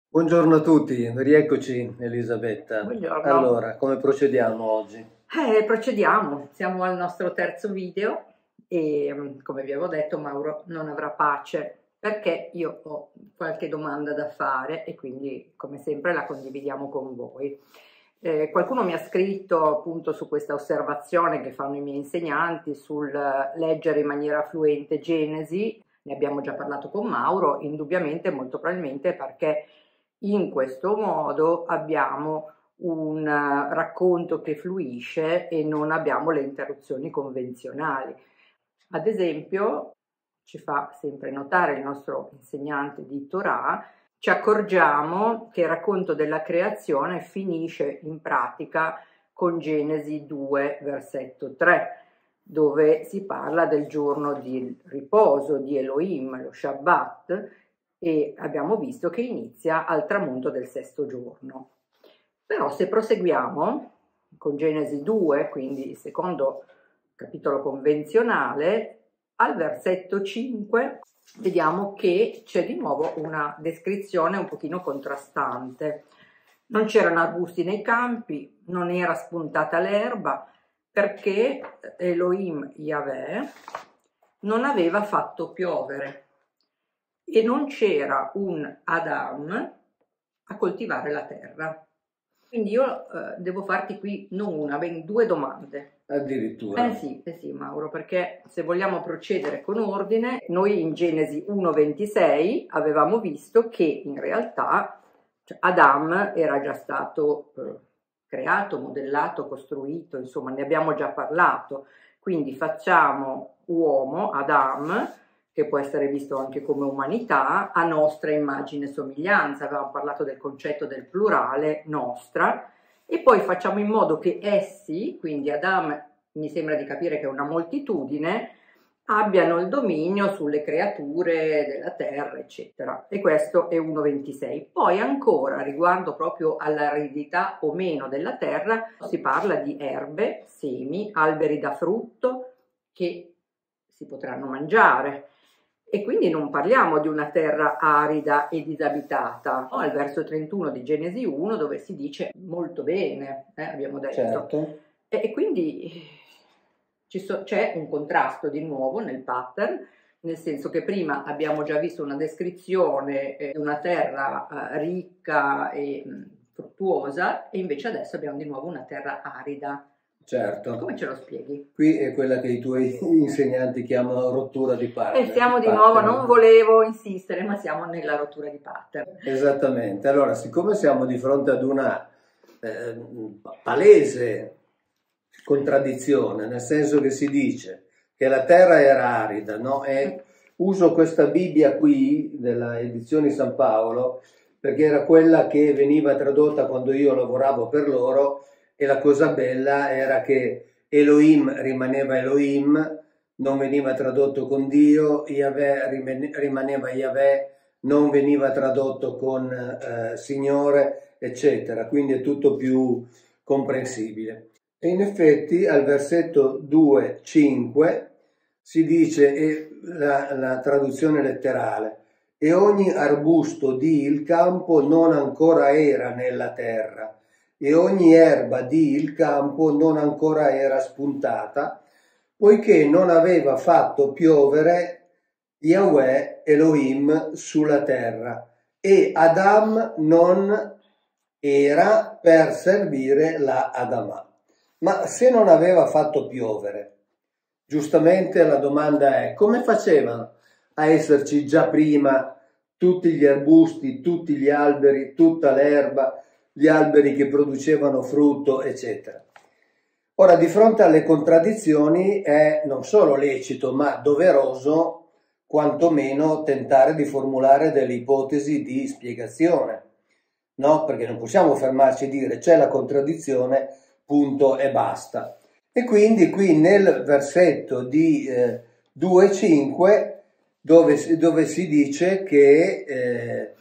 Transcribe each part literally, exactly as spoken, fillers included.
Buongiorno a tutti, rieccoci Elisabetta. Buongiorno. Allora, come procediamo oggi? Eh, procediamo, siamo al nostro terzo video e mm, come vi avevo detto Mauro non avrà pace perché io ho qualche domanda da fare e quindi come sempre la condividiamo con voi. Eh, qualcuno mi ha scritto appunto su questa osservazione che fanno i miei insegnanti sul leggere in maniera fluente Genesi, ne abbiamo già parlato con Mauro, indubbiamente molto probabilmente perché in questo modo abbiamo un racconto che fluisce e non abbiamo le interruzioni convenzionali. Ad esempio, ci fa sempre notare il nostro insegnante di Torah, ci accorgiamo che il racconto della creazione finisce in pratica con Genesi due, versetto tre, dove si parla del giorno di riposo di Elohim, lo Shabbat, e abbiamo visto che inizia al tramonto del sesto giorno. Però se proseguiamo con Genesi due, quindi il secondo capitolo convenzionale, al versetto cinque vediamo che c'è di nuovo una descrizione un pochino contrastante. Non c'erano arbusti nei campi, non era spuntata l'erba, perché Elohim Yahweh non aveva fatto piovere e non c'era un Adam a coltivare la terra. Quindi io eh, devo farti qui non una, ben due domande. Addirittura. Eh sì, eh sì Mauro, perché se vogliamo procedere con ordine, noi in Genesi uno ventisei avevamo visto che in realtà cioè, Adam era già stato eh, creato, modellato, costruito, insomma ne abbiamo già parlato. Quindi facciamo uomo, Adam, che può essere visto anche come umanità, a nostra immagine e somiglianza. Avevamo parlato del concetto del plurale, nostra, e poi facciamo in modo che essi, quindi Adam mi sembra di capire che è una moltitudine, abbiano il dominio sulle creature della terra, eccetera. E questo è uno ventisei. Poi ancora, riguardo proprio all'aridità o meno della terra, si parla di erbe, semi, alberi da frutto che si potranno mangiare. E quindi non parliamo di una terra arida e disabitata, no? Al verso trentuno di Genesi uno dove si dice molto bene, eh, abbiamo detto. Certo. E, e quindi so, c'è un contrasto di nuovo nel pattern, nel senso che prima abbiamo già visto una descrizione di una terra eh, ricca e mh, fruttuosa e invece adesso abbiamo di nuovo una terra arida. Certo. Come ce lo spieghi? Qui è quella che i tuoi insegnanti chiamano rottura di pattern. E siamo di nuovo, non volevo insistere, ma siamo nella rottura di pattern. Esattamente. Allora, siccome siamo di fronte ad una eh, palese contraddizione, nel senso che si dice che la terra era arida, no? E uso questa Bibbia qui, della edizione San Paolo, perché era quella che veniva tradotta quando io lavoravo per loro. E la cosa bella era che Elohim rimaneva Elohim, non veniva tradotto con Dio, Yahweh rimaneva Yahweh, non veniva tradotto con eh, Signore, eccetera. Quindi è tutto più comprensibile. E in effetti al versetto due cinque si dice, e la, la traduzione letterale, e ogni arbusto di il campo non ancora era nella terra, e ogni erba di il campo non ancora era spuntata, poiché non aveva fatto piovere Yahweh Elohim sulla terra, e Adam non era per servire la Adamah. Ma se non aveva fatto piovere, giustamente la domanda è: come facevano a esserci già prima tutti gli arbusti, tutti gli alberi, tutta l'erba, gli alberi che producevano frutto, eccetera? Ora, di fronte alle contraddizioni è non solo lecito, ma doveroso quantomeno tentare di formulare delle ipotesi di spiegazione, no? Perché non possiamo fermarci a dire c'è la contraddizione, punto e basta. E quindi qui nel versetto di eh, due cinque dove, dove si dice che eh,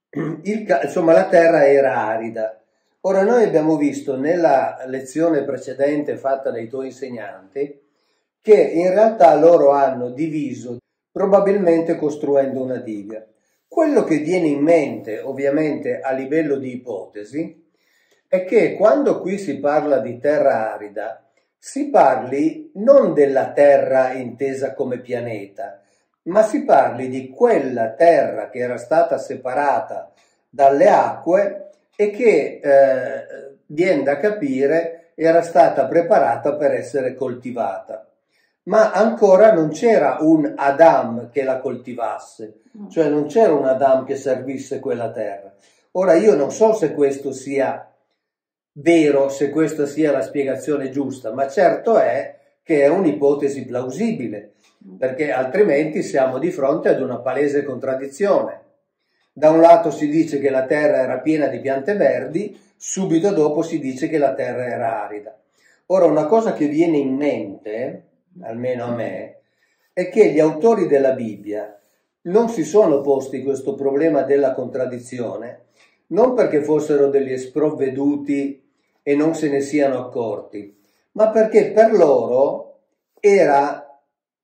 il, insomma, la terra era arida. Ora, noi abbiamo visto nella lezione precedente fatta dai tuoi insegnanti che in realtà loro hanno diviso, probabilmente costruendo una diga, Quello che viene in mente, ovviamente a livello di ipotesi, è che quando qui si parla di terra arida, si parli non della terra intesa come pianeta, ma si parli di quella terra che era stata separata dalle acque e che, eh, viene da capire, era stata preparata per essere coltivata. Ma ancora non c'era un Adam che la coltivasse, cioè non c'era un Adam che servisse quella terra. Ora io non so se questo sia vero, se questa sia la spiegazione giusta, ma certo è che è un'ipotesi plausibile, perché altrimenti siamo di fronte ad una palese contraddizione. Da un lato si dice che la terra era piena di piante verdi, subito dopo si dice che la terra era arida. Ora, una cosa che viene in mente, almeno a me, è che gli autori della Bibbia non si sono posti questo problema della contraddizione, non perché fossero degli sprovveduti e non se ne siano accorti, ma perché per loro era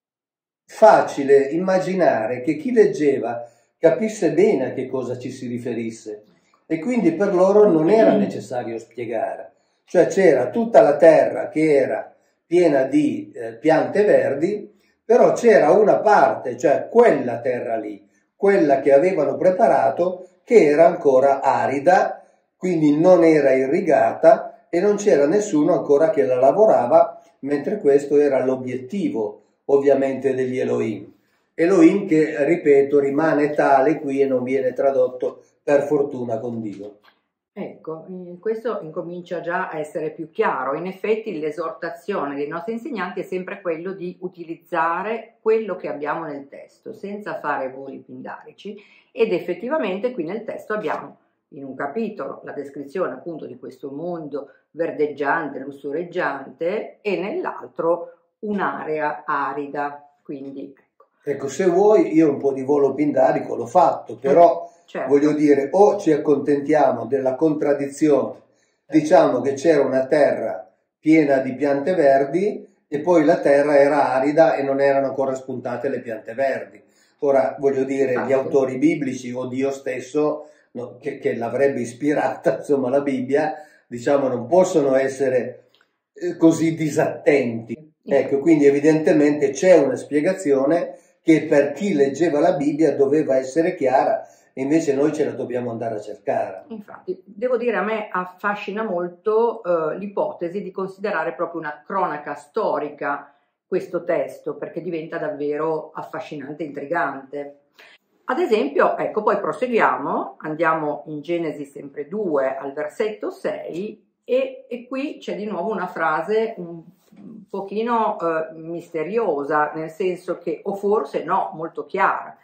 facile immaginare che chi leggeva capisse bene a che cosa ci si riferisse e quindi per loro non era necessario spiegare. Cioè c'era tutta la terra che era piena di eh, piante verdi, però c'era una parte, cioè quella terra lì, quella che avevano preparato, che era ancora arida, quindi non era irrigata e non c'era nessuno ancora che la lavorava, mentre questo era l'obiettivo ovviamente degli Elohim. Elohim che, ripeto, rimane tale qui e non viene tradotto per fortuna con Dio. Ecco, questo incomincia già a essere più chiaro. In effetti l'esortazione dei nostri insegnanti è sempre quello di utilizzare quello che abbiamo nel testo, senza fare voli pindarici, ed effettivamente qui nel testo abbiamo in un capitolo la descrizione appunto di questo mondo verdeggiante, lussureggiante, e nell'altro un'area arida, quindi ecco. Ecco, se vuoi io un po' di volo pindarico l'ho fatto, però certo. Voglio dire, o ci accontentiamo della contraddizione, diciamo che c'era una terra piena di piante verdi e poi la terra era arida e non erano ancora spuntate le piante verdi. Ora, voglio dire, gli autori biblici o Dio stesso, no, che, che l'avrebbe ispirata, insomma la Bibbia, diciamo non possono essere eh, così disattenti. Ecco, quindi evidentemente c'è una spiegazione che per chi leggeva la Bibbia doveva essere chiara, e invece noi ce la dobbiamo andare a cercare. Infatti, devo dire, a me affascina molto eh, l'ipotesi di considerare proprio una cronaca storica questo testo, perché diventa davvero affascinante e intrigante. Ad esempio, ecco, poi proseguiamo, andiamo in Genesi sempre due al versetto sei e, e qui c'è di nuovo una frase un, un pochino eh, misteriosa, nel senso che, o forse no, molto chiara.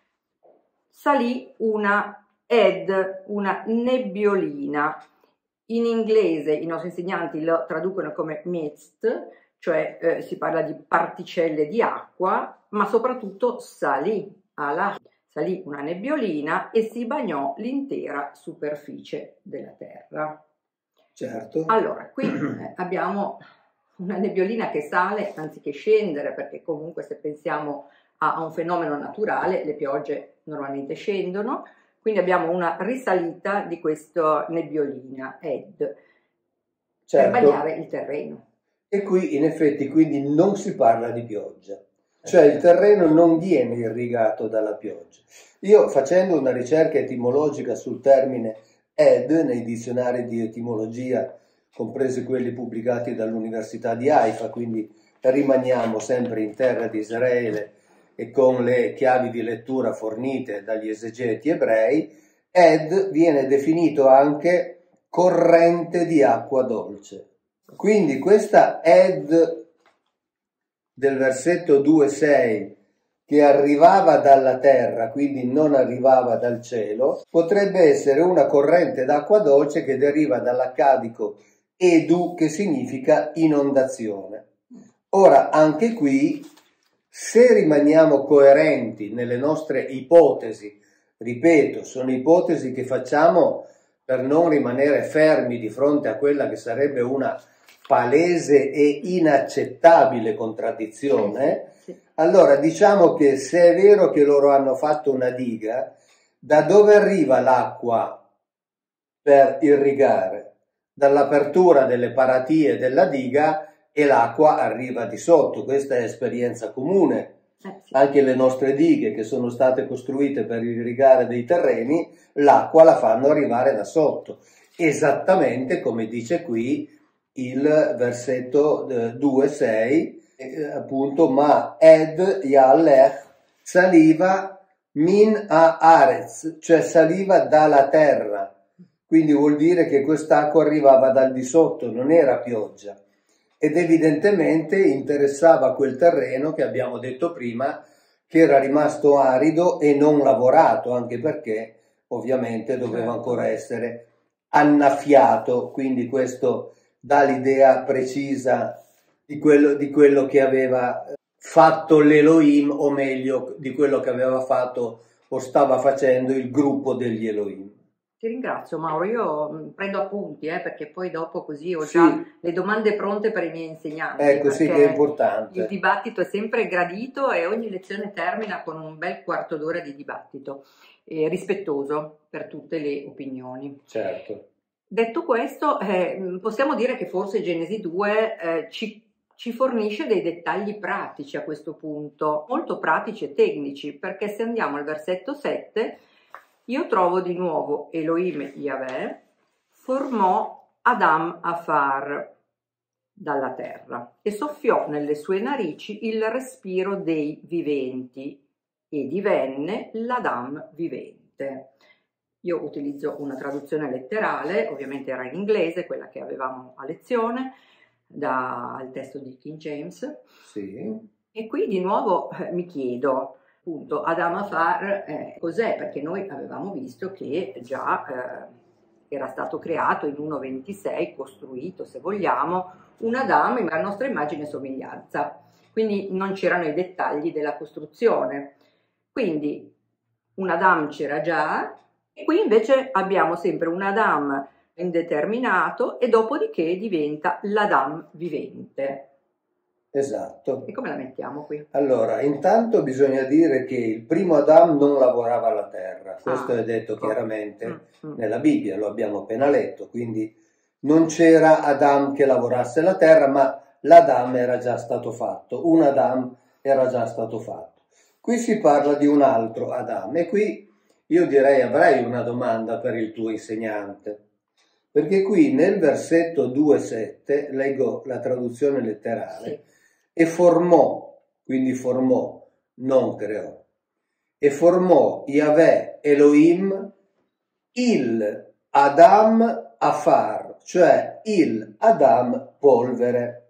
Salì una ed, una nebbiolina. In inglese i nostri insegnanti lo traducono come mist, cioè eh, si parla di particelle di acqua, ma soprattutto salì, ala, salì una nebbiolina e si bagnò l'intera superficie della terra. Certo. Allora, qui eh, abbiamo una nebbiolina che sale anziché scendere, perché comunque se pensiamo a un fenomeno naturale, le piogge normalmente scendono, quindi abbiamo una risalita di questa nebbiolina, ed, certo, per bagnare il terreno. E qui in effetti quindi non si parla di pioggia, cioè il terreno non viene irrigato dalla pioggia. Io, facendo una ricerca etimologica sul termine ed nei dizionari di etimologia, compresi quelli pubblicati dall'Università di Haifa, quindi rimaniamo sempre in terra di Israele e con le chiavi di lettura fornite dagli esegeti ebrei, ed viene definito anche corrente di acqua dolce. Quindi questa ed del versetto due sei, che arrivava dalla terra, quindi non arrivava dal cielo, potrebbe essere una corrente d'acqua dolce che deriva dall'accadico edu, che significa inondazione. Ora, anche qui, se rimaniamo coerenti nelle nostre ipotesi, ripeto, sono ipotesi che facciamo per non rimanere fermi di fronte a quella che sarebbe una palese e inaccettabile contraddizione, sì, sì. Allora diciamo che se è vero che loro hanno fatto una diga, da dove arriva l'acqua per irrigare? Dall'apertura delle paratie della diga e l'acqua arriva di sotto. Questa è esperienza comune. Eh, sì. Anche le nostre dighe che sono state costruite per irrigare dei terreni, l'acqua la fanno arrivare da sotto, esattamente come dice qui il versetto due sei, eh, appunto, ma ed yalech saliva min a arez, cioè saliva dalla terra, quindi vuol dire che quest'acqua arrivava dal di sotto, non era pioggia. Ed evidentemente interessava quel terreno che abbiamo detto prima, che era rimasto arido e non lavorato, anche perché ovviamente doveva ancora essere annaffiato, quindi questo dà l'idea precisa di quello, di quello che aveva fatto l'Elohim, o meglio di quello che aveva fatto o stava facendo il gruppo degli Elohim. Ti ringrazio Mauro, io prendo appunti eh, perché poi dopo così ho Sì. già le domande pronte per i miei insegnanti. Ecco, sì, che è importante. Il dibattito è sempre gradito e ogni lezione termina con un bel quarto d'ora di dibattito, eh, rispettoso per tutte le opinioni. Certo. Detto questo, eh, possiamo dire che forse Genesi due eh, ci, ci fornisce dei dettagli pratici a questo punto, molto pratici e tecnici, perché se andiamo al versetto sette... io trovo di nuovo Elohim Yahweh formò Adam Afar dalla terra e soffiò nelle sue narici il respiro dei viventi e divenne l'Adam vivente. Io utilizzo una traduzione letterale, ovviamente era in inglese, quella che avevamo a lezione, dal testo di King James. Sì. E qui di nuovo eh, mi chiedo, appunto, Adam Afar eh, cos'è? Perché noi avevamo visto che già eh, era stato creato in uno ventisei, costruito se vogliamo, un Adam a nostra immagine e somiglianza, quindi non c'erano i dettagli della costruzione, quindi un Adam c'era già e qui invece abbiamo sempre un Adam indeterminato e dopodiché diventa l'Adam vivente. Esatto. E come la mettiamo qui? Allora, intanto bisogna dire che il primo Adam non lavorava la terra, questo Ah, è detto ecco. chiaramente mm, mm. nella Bibbia, lo abbiamo appena letto, quindi non c'era Adam che lavorasse la terra, ma l'Adam era già stato fatto, un Adam era già stato fatto. Qui si parla di un altro Adam e qui io direi avrei una domanda per il tuo insegnante, perché qui nel versetto due sette, leggo la traduzione letterale, Sì. e formò, quindi formò, non creò, e formò Yahweh Elohim il Adam Afar, cioè il Adam polvere.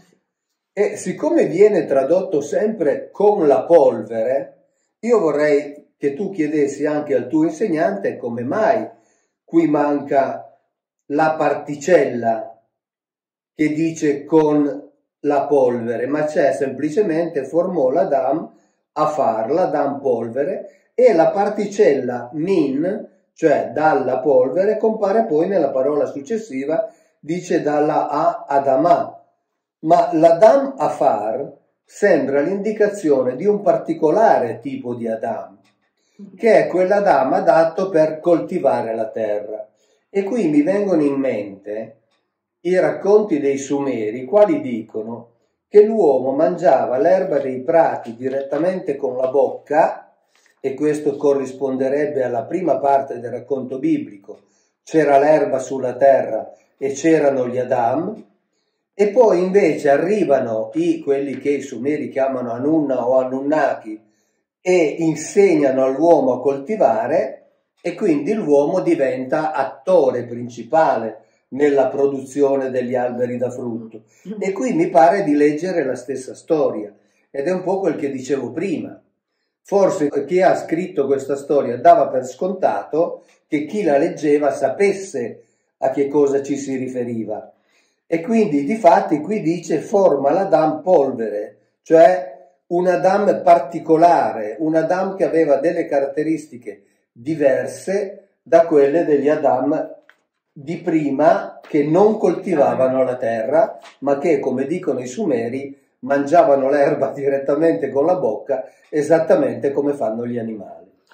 E siccome viene tradotto sempre con la polvere, io vorrei che tu chiedessi anche al tuo insegnante come mai qui manca la particella che dice con la polvere, ma c'è semplicemente formò l'Adam Afar, l'Adam polvere, e la particella min, cioè dalla polvere, compare poi nella parola successiva, dice dalla a Adamà, ma l'Adam Afar sembra l'indicazione di un particolare tipo di Adam, che è quell'Adam adatto per coltivare la terra. E qui mi vengono in mente i racconti dei Sumeri, i quali dicono che l'uomo mangiava l'erba dei prati direttamente con la bocca, e questo corrisponderebbe alla prima parte del racconto biblico, c'era l'erba sulla terra e c'erano gli Adam, e poi invece arrivano i, quelli che i Sumeri chiamano Anunna o Anunnaki, e insegnano all'uomo a coltivare, e quindi l'uomo diventa attore principale nella produzione degli alberi da frutto. E qui mi pare di leggere la stessa storia, ed è un po' quel che dicevo prima. Forse chi ha scritto questa storia dava per scontato che chi la leggeva sapesse a che cosa ci si riferiva. E quindi difatti qui dice forma l'Adam polvere, cioè un Adam particolare, un Adam che aveva delle caratteristiche diverse da quelle degli Adam di prima, che non coltivavano la terra, ma che, come dicono i Sumeri, mangiavano l'erba direttamente con la bocca, esattamente come fanno gli animali.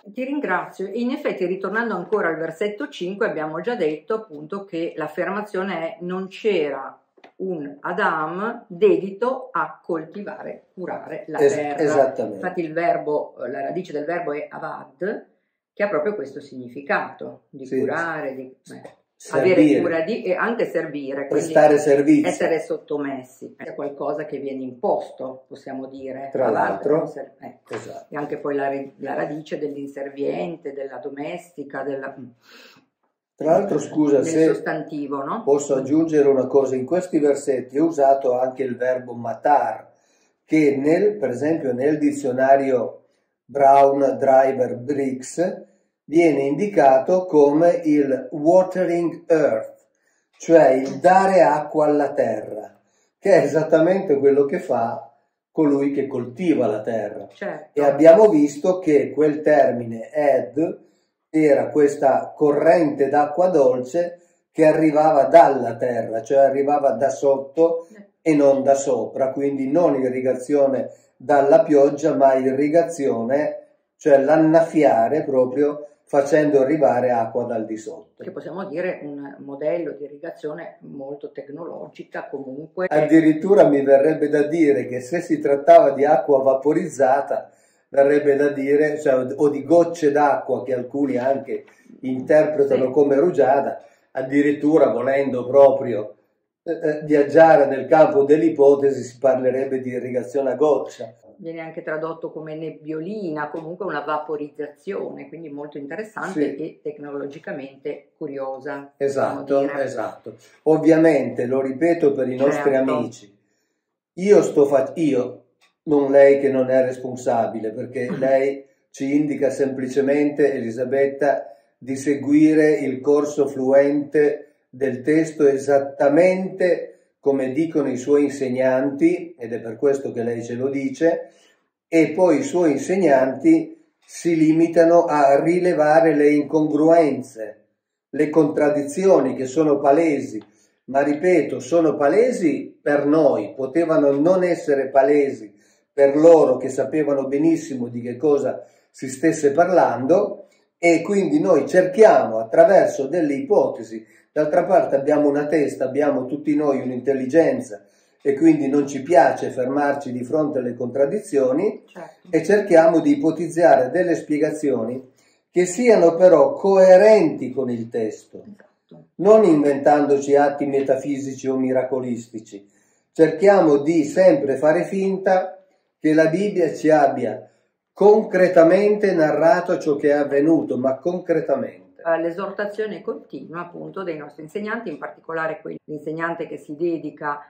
Ti ringrazio. E in effetti, ritornando ancora al versetto cinque, abbiamo già detto appunto che l'affermazione è: non c'era un Adam dedito a coltivare, curare la Es- terra. esattamente. Infatti il verbo, la radice del verbo è avad, che ha proprio questo significato di Sì. curare, di eh, Servire. avere cura di e anche servire, quindi Prestare servizio. essere sottomessi. È qualcosa che viene imposto, possiamo dire. Tra Avad, l'altro. ser- ecco. Esatto. E anche poi la, la radice dell'inserviente, della domestica, della... Tra l'altro, scusa, del se sostantivo, no? posso aggiungere una cosa, in questi versetti è usato anche il verbo matar, che nel, per esempio nel dizionario Brown Driver Briggs viene indicato come il watering earth, cioè il dare acqua alla terra, che è esattamente quello che fa colui che coltiva la terra. Certo. E abbiamo visto che quel termine ed era questa corrente d'acqua dolce che arrivava dalla terra, cioè arrivava da sotto e non da sopra, quindi non irrigazione dalla pioggia, ma irrigazione, cioè l'annaffiare proprio facendo arrivare acqua dal di sotto. Che possiamo dire un modello di irrigazione molto tecnologica comunque. Addirittura mi verrebbe da dire che se si trattava di acqua vaporizzata, verrebbe da dire, cioè, o di gocce d'acqua che alcuni anche interpretano Sì. come rugiada, addirittura volendo proprio eh, viaggiare nel campo dell'ipotesi si parlerebbe di irrigazione a goccia. Viene anche tradotto come nebbiolina, comunque una vaporizzazione, quindi molto interessante Sì. e tecnologicamente curiosa. Esatto, esatto. Ovviamente, lo ripeto per i nostri certo. amici, io sto facendo, io, non lei che non è responsabile, perché lei ci indica semplicemente, Elisabetta, di seguire il corso fluente del testo esattamente come dicono i suoi insegnanti, ed è per questo che lei ce lo dice, e poi i suoi insegnanti si limitano a rilevare le incongruenze, le contraddizioni che sono palesi, ma ripeto, sono palesi per noi, potevano non essere palesi per loro che sapevano benissimo di che cosa si stesse parlando, e quindi noi cerchiamo attraverso delle ipotesi. D'altra parte abbiamo una testa, abbiamo tutti noi un'intelligenza e quindi non ci piace fermarci di fronte alle contraddizioni, certo. E cerchiamo di ipotizzare delle spiegazioni che siano però coerenti con il testo, esatto. Non inventandoci atti metafisici o miracolistici. Cerchiamo di sempre fare finta che la Bibbia ci abbia concretamente narrato ciò che è avvenuto, ma concretamente. L'esortazione continua appunto dei nostri insegnanti, in particolare l'insegnante che si dedica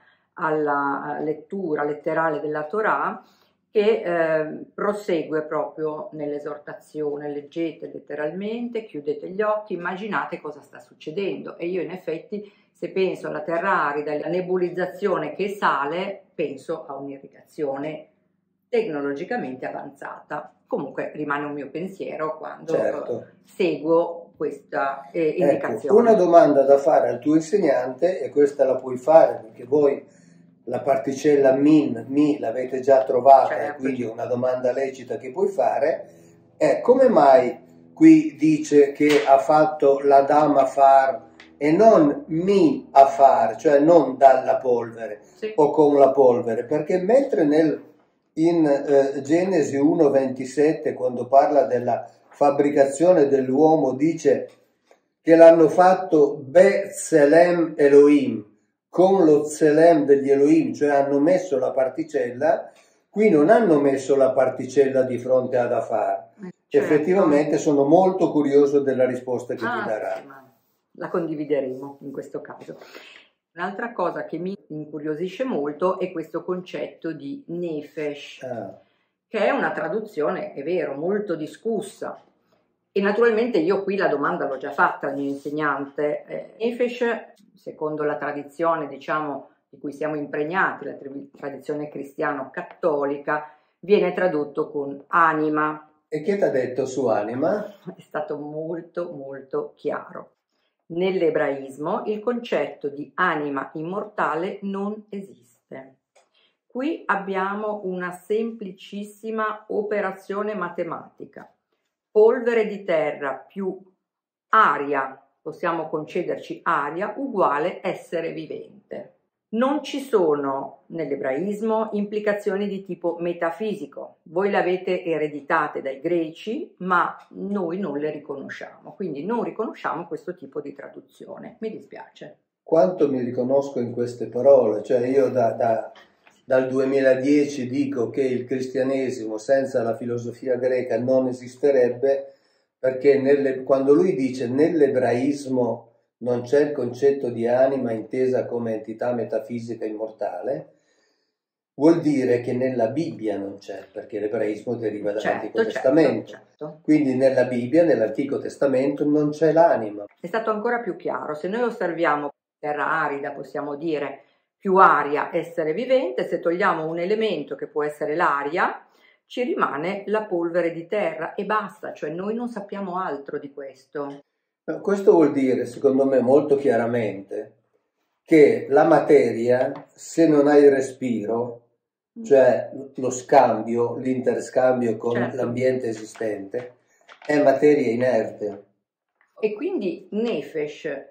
alla lettura letterale della Torah, che eh, prosegue proprio nell'esortazione: leggete letteralmente, chiudete gli occhi, immaginate cosa sta succedendo. E io in effetti, se penso alla terra arida, alla nebulizzazione che sale, penso a un'irrigazione tecnologicamente avanzata. Comunque rimane un mio pensiero quando certo. seguo questa eh, indicazione. Ecco, una domanda da fare al tuo insegnante, e questa la puoi fare perché voi la particella min, mi l'avete già trovata, certo. E quindi è una domanda lecita che puoi fare, è: come mai qui dice che ha fatto l'Adam a far e non mi a far, cioè non dalla polvere, sì. O con la polvere? Perché mentre nel in eh, Genesi uno ventisette, quando parla della fabbricazione dell'uomo, dice che l'hanno fatto Be-Tselem Elohim, con lo Tselem degli Elohim, cioè hanno messo la particella. Qui non hanno messo la particella di fronte ad Afar. Certo. Effettivamente sono molto curioso della risposta che ah, ti darà. Sì, ma la condivideremo in questo caso. Un'altra cosa che mi incuriosisce molto è questo concetto di nefesh, ah. che è una traduzione, è vero, molto discussa. E naturalmente io qui la domanda l'ho già fatta al mio insegnante. Eh, nefesh, secondo la tradizione, diciamo, di cui siamo impregnati, la tradizione cristiano-cattolica, viene tradotto con anima. E che ti ha detto su anima? È stato molto, molto chiaro. Nell'ebraismo il concetto di anima immortale non esiste. Qui abbiamo una semplicissima operazione matematica. polvere di terra più aria, possiamo concederci aria, uguale essere vivente. Non ci sono nell'ebraismo implicazioni di tipo metafisico, voi le avete ereditate dai greci, ma noi non le riconosciamo, quindi non riconosciamo questo tipo di traduzione, mi dispiace. Quanto mi riconosco in queste parole, cioè io da, da, dal duemiladieci dico che il cristianesimo senza la filosofia greca non esisterebbe, perché nelle, quando lui dice nell'ebraismo non c'è il concetto di anima intesa come entità metafisica immortale, vuol dire che nella Bibbia non c'è, perché l'ebraismo deriva dall'Antico Certo, Testamento. certo, certo. Quindi nella Bibbia, nell'Antico Testamento, non c'è l'anima. È stato ancora più chiaro. Se noi osserviamo terra arida, possiamo dire più aria, essere vivente. Se togliamo un elemento che può essere l'aria, ci rimane la polvere di terra e basta, cioè noi non sappiamo altro di questo. Questo vuol dire, secondo me, molto chiaramente che la materia, se non ha il respiro, cioè lo scambio, l'interscambio con Certo. l'ambiente esistente, è materia inerte. E quindi nefesh,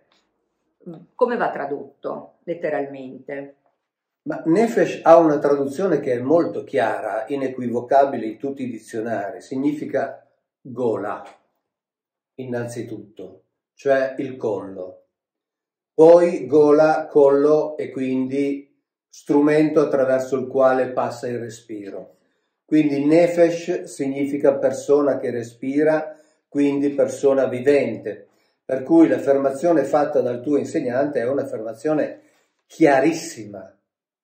come va tradotto letteralmente? Ma nefesh ha una traduzione che è molto chiara, inequivocabile in tutti i dizionari, significa gola, innanzitutto, cioè il collo. Poi gola, collo e quindi strumento attraverso il quale passa il respiro. Quindi nefesh significa persona che respira, quindi persona vivente. Per cui l'affermazione fatta dal tuo insegnante è un'affermazione chiarissima,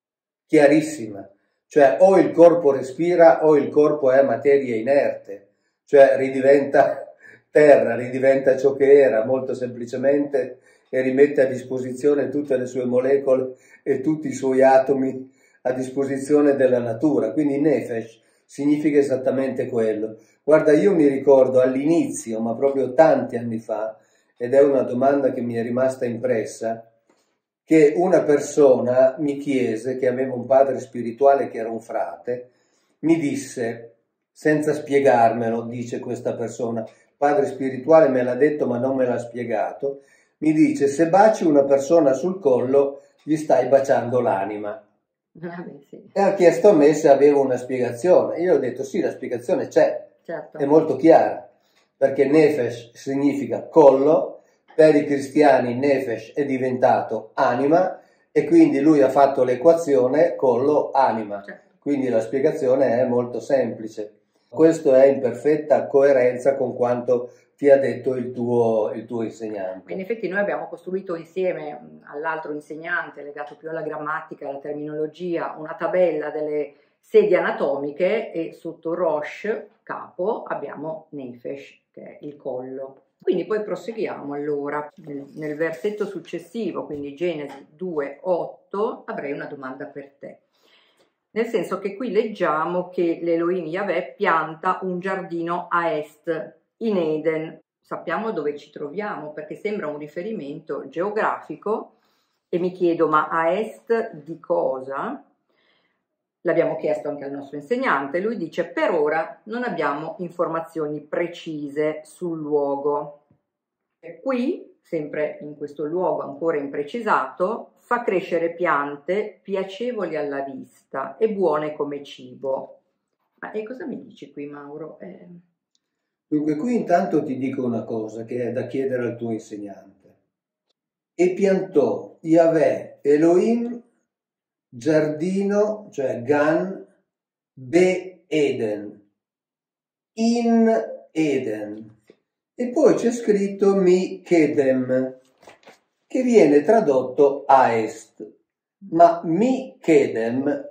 chiarissima. Cioè o il corpo respira o il corpo è materia inerte, cioè ridiventa terra, ridiventa ciò che era, molto semplicemente, e rimette a disposizione tutte le sue molecole e tutti i suoi atomi a disposizione della natura. Quindi nefesh significa esattamente quello. Guarda, io mi ricordo all'inizio, ma proprio tanti anni fa, ed è una domanda che mi è rimasta impressa, che una persona mi chiese, che aveva un padre spirituale che era un frate, mi disse, senza spiegarmelo, dice questa persona, padre spirituale me l'ha detto ma non me l'ha spiegato, mi dice, se baci una persona sul collo gli stai baciando l'anima. Ah, beh, sì. E ha chiesto a me se avevo una spiegazione. Io ho detto sì, la spiegazione c'è, Certo. è molto chiara, perché nefesh significa collo, per i cristiani nefesh è diventato anima e quindi lui ha fatto l'equazione collo-anima. Certo. Quindi la spiegazione è molto semplice. Questo è in perfetta coerenza con quanto ti ha detto il tuo, il tuo insegnante. In effetti noi abbiamo costruito insieme all'altro insegnante, legato più alla grammatica, alla terminologia, una tabella delle sedie anatomiche e sotto Rosh, capo, abbiamo Nefesh, che è il collo. Quindi poi proseguiamo allora, nel, nel versetto successivo, quindi Genesi due otto, avrei una domanda per te. Nel senso che qui leggiamo che l'Elohim Yahweh pianta un giardino a est, in Eden. Sappiamo dove ci troviamo perché sembra un riferimento geografico e mi chiedo, ma a est di cosa? L'abbiamo chiesto anche al nostro insegnante, lui dice per ora non abbiamo informazioni precise sul luogo. E qui, sempre in questo luogo ancora imprecisato, fa crescere piante piacevoli alla vista e buone come cibo. Ma e cosa mi dici qui, Mauro? Eh... Dunque qui intanto ti dico una cosa che è da chiedere al tuo insegnante. E piantò Yahweh Elohim giardino, cioè Gan, Be Eden, in Eden. E poi c'è scritto Mi Kedem, che viene tradotto a est. Ma Mi Kedem,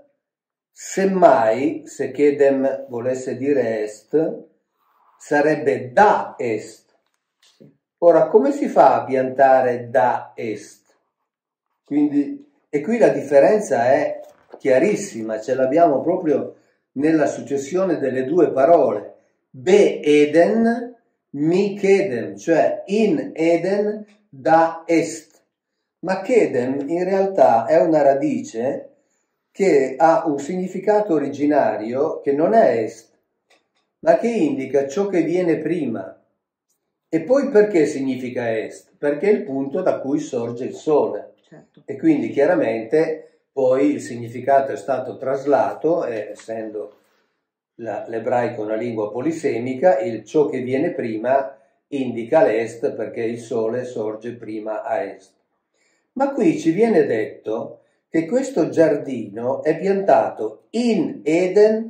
semmai, se Kedem volesse dire est, sarebbe da est. Ora, come si fa a piantare da est? Quindi, e qui la differenza è chiarissima, ce l'abbiamo proprio nella successione delle due parole. Be Eden, mi Kedem, cioè in Eden da est. Ma Kedem in realtà è una radice che ha un significato originario che non è est, ma che indica ciò che viene prima. E poi perché significa est? Perché è il punto da cui sorge il sole. Certo. E quindi chiaramente poi il significato è stato traslato, e essendo la, l'ebraico una lingua polisemica, il ciò che viene prima indica l'est perché il sole sorge prima a est. Ma qui ci viene detto che questo giardino è piantato in Eden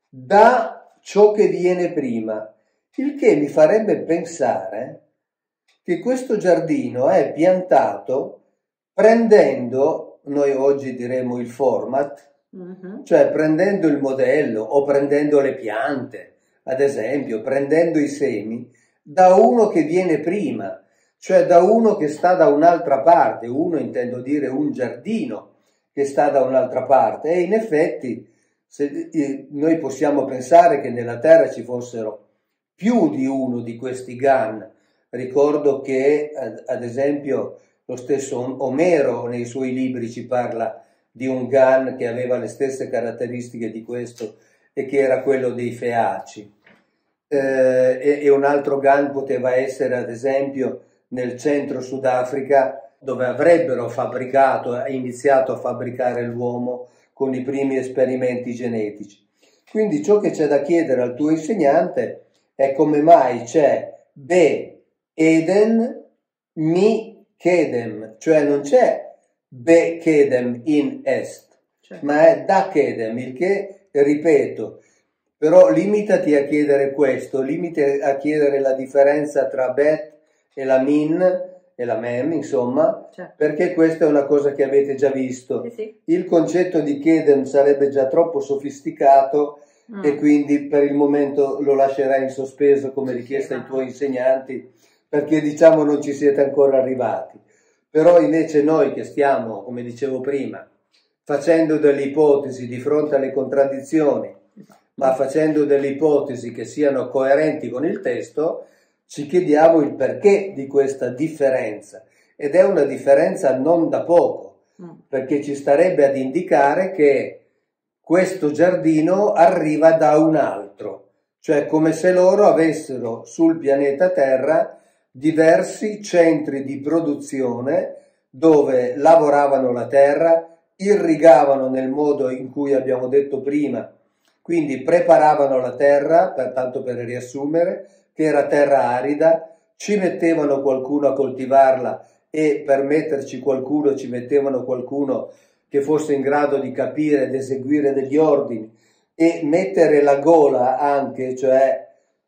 da ciò che viene prima, il che mi farebbe pensare che questo giardino è piantato prendendo, noi oggi diremo il format, mm-hmm. cioè prendendo il modello o prendendo le piante, ad esempio, prendendo i semi, da uno che viene prima, cioè da uno che sta da un'altra parte, uno intendo dire un giardino che sta da un'altra parte. E in effetti se, eh, noi possiamo pensare che nella terra ci fossero più di uno di questi Gan. Ricordo che ad, ad esempio lo stesso Omero nei suoi libri ci parla di un Gan che aveva le stesse caratteristiche di questo e che era quello dei Feaci. Eh, e, e un altro Gan poteva essere ad esempio nel centro Sudafrica, dove avrebbero fabbricato e iniziato a fabbricare l'uomo con i primi esperimenti genetici. Quindi ciò che c'è da chiedere al tuo insegnante è come mai c'è Be Eden Mi Kedem, cioè non c'è Be Kedem in Est, certo. ma è Da Kedem, il che, ripeto, però limitati a chiedere questo, limitati a chiedere la differenza tra Bet e la Min e la Mem, insomma, certo. perché questa è una cosa che avete già visto. Sì, sì. Il concetto di Kedem sarebbe già troppo sofisticato mm. e quindi per il momento lo lascerai in sospeso come richiesta ai tuoi insegnanti, perché diciamo non ci siete ancora arrivati. Però invece noi che stiamo, come dicevo prima, facendo delle ipotesi di fronte alle contraddizioni, ma facendo delle ipotesi che siano coerenti con il testo, ci chiediamo il perché di questa differenza, ed è una differenza non da poco, perché ci starebbe ad indicare che questo giardino arriva da un altro, cioè come se loro avessero sul pianeta Terra diversi centri di produzione dove lavoravano la terra, irrigavano nel modo in cui abbiamo detto prima, quindi preparavano la terra, per, tanto per riassumere, che era terra arida, ci mettevano qualcuno a coltivarla e per metterci qualcuno ci mettevano qualcuno che fosse in grado di capire ed eseguire degli ordini e mettere la gola anche, cioè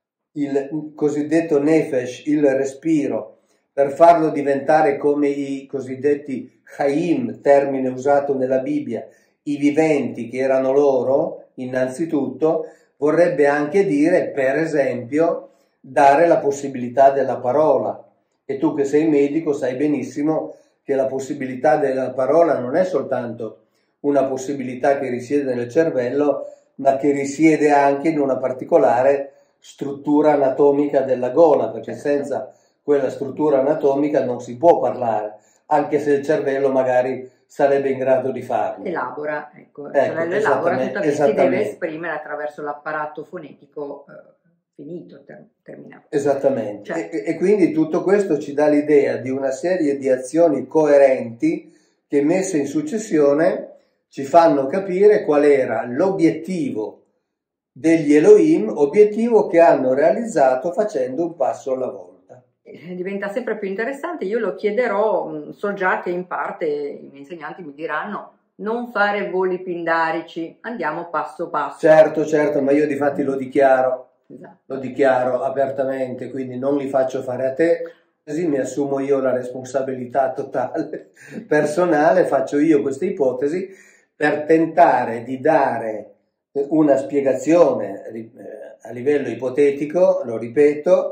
il cosiddetto nefesh, il respiro, per farlo diventare come i cosiddetti chaim, termine usato nella Bibbia, i viventi che erano loro, innanzitutto, vorrebbe anche dire, per esempio, dare la possibilità della parola. E tu che sei medico sai benissimo che la possibilità della parola non è soltanto una possibilità che risiede nel cervello, ma che risiede anche in una particolare struttura anatomica della gola, perché senza quella struttura anatomica non si può parlare, anche se il cervello magari sarebbe in grado di farlo. Elabora, ecco, il ecco cervello elabora, tuttavia si deve esprimere attraverso l'apparato fonetico eh, finito, ter- terminato. Esattamente, Certo. e, e quindi tutto questo ci dà l'idea di una serie di azioni coerenti che messe in successione ci fanno capire qual era l'obiettivo degli Elohim, obiettivo che hanno realizzato facendo un passo alla volta. Diventa sempre più interessante, io lo chiederò, so già che in parte i miei insegnanti mi diranno non fare voli pindarici, andiamo passo passo. Certo, certo, ma io difatti lo dichiaro, esatto. lo dichiaro apertamente, quindi non li faccio fare a te, così mi assumo io la responsabilità totale, personale, faccio io queste ipotesi per tentare di dare una spiegazione a livello ipotetico, lo ripeto,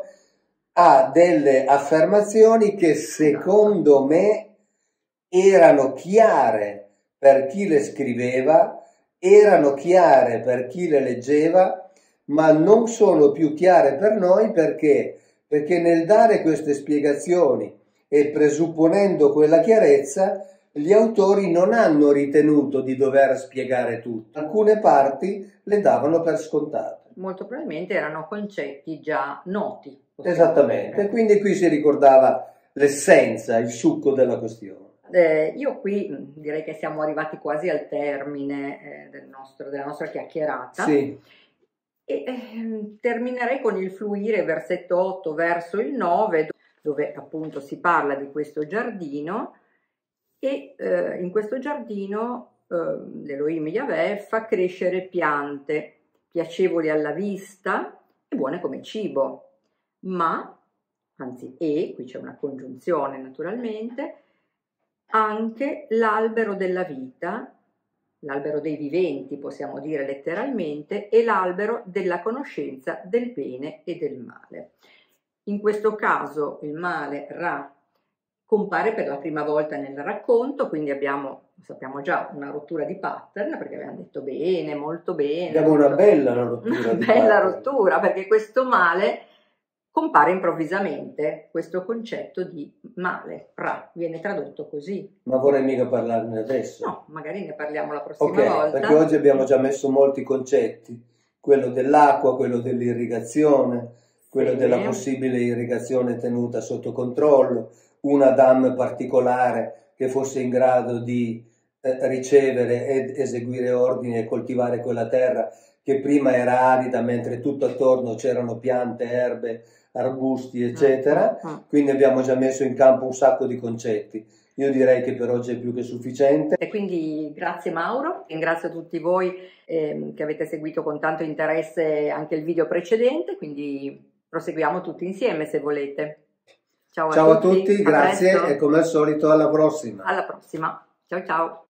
a delle affermazioni che secondo me erano chiare per chi le scriveva, erano chiare per chi le leggeva, ma non sono più chiare per noi perché? Perché nel dare queste spiegazioni e presupponendo quella chiarezza, gli autori non hanno ritenuto di dover spiegare tutto, alcune parti le davano per scontate. molto probabilmente erano concetti già noti. Esattamente, dire. Quindi qui si ricordava l'essenza, il succo della questione. Eh, io qui direi che siamo arrivati quasi al termine eh, del nostro, della nostra chiacchierata. Sì. E eh, terminerei con il fluire versetto otto verso il nove, dove appunto si parla di questo giardino e eh, in questo giardino eh, l'Elohim Yahweh fa crescere piante piacevoli alla vista e buone come cibo, ma, anzi e, qui c'è una congiunzione naturalmente, anche l'albero della vita, l'albero dei viventi possiamo dire letteralmente, e l'albero della conoscenza del bene e del male. In questo caso il male Ra compare per la prima volta nel racconto, quindi abbiamo, sappiamo già, una rottura di pattern, perché abbiamo detto bene, molto bene. Abbiamo molto, una bella rottura. Una di bella pattern. rottura, perché questo male compare improvvisamente, questo concetto di male, Ra, viene tradotto così. Ma vorrei mica parlarne adesso. No, magari ne parliamo la prossima Ok, volta. perché oggi abbiamo già messo molti concetti, quello dell'acqua, quello dell'irrigazione, quello Sì. della possibile irrigazione tenuta sotto controllo, una dam particolare che fosse in grado di eh, ricevere ed eseguire ordini e coltivare quella terra che prima era arida mentre tutto attorno c'erano piante, erbe, arbusti, eccetera. Mm, mm, mm. Quindi abbiamo già messo in campo un sacco di concetti. Io direi che per oggi è più che sufficiente. E quindi grazie Mauro, ringrazio tutti voi ehm, che avete seguito con tanto interesse anche il video precedente, quindi proseguiamo tutti insieme se volete. Ciao a Ciao tutti, a tutti, a grazie presto. e come al solito alla prossima. Alla prossima, ciao ciao.